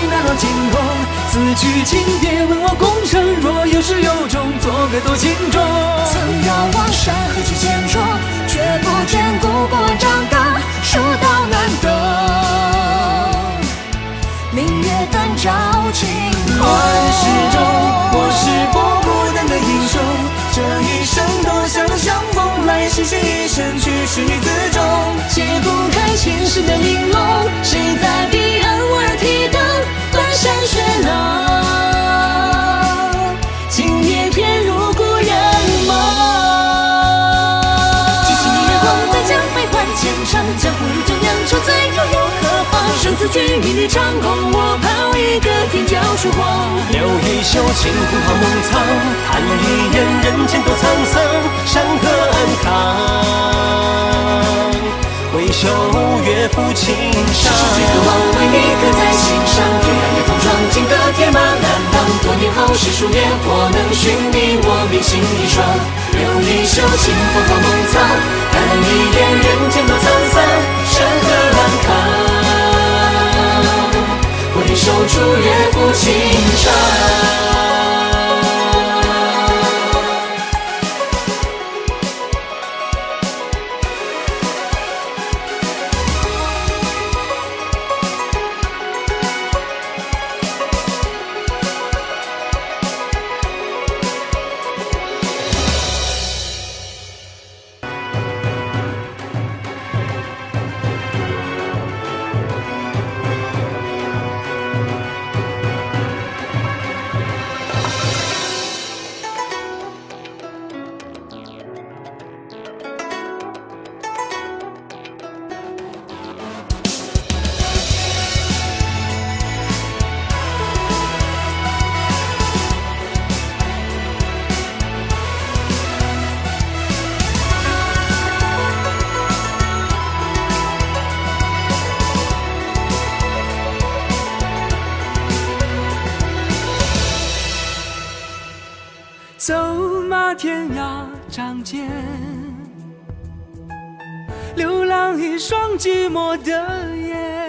那道惊鸿。此去经典，问我功成，若有始有终，做个多情种。 曾遥望山河之间中，却不见古国长大，蜀道难登。明月断照青红。 乱世中，我是不孤单的英雄，这一生多想相逢，来世写一生，去世于此中。 解不开前世的玲珑，谁在彼岸为儿提灯，断山雪浪。今夜偏入故人梦。几星月光在江北换前程，江湖如酒酿酒醉又入何妨？生死距离长空，我抛一个天骄曙光。 留一袖清风好梦藏，看一眼人间多沧桑，山河安康。回首月浮青上， 世界渴望为你刻在心上，天涯也碰撞，金戈铁马难当。多年后世数年，我能寻你，我铭心一双。留一袖清风好梦藏，看一眼人间多沧桑，山河安康。回首处月浮青上。 走马天涯仗剑，流浪一双寂寞的眼。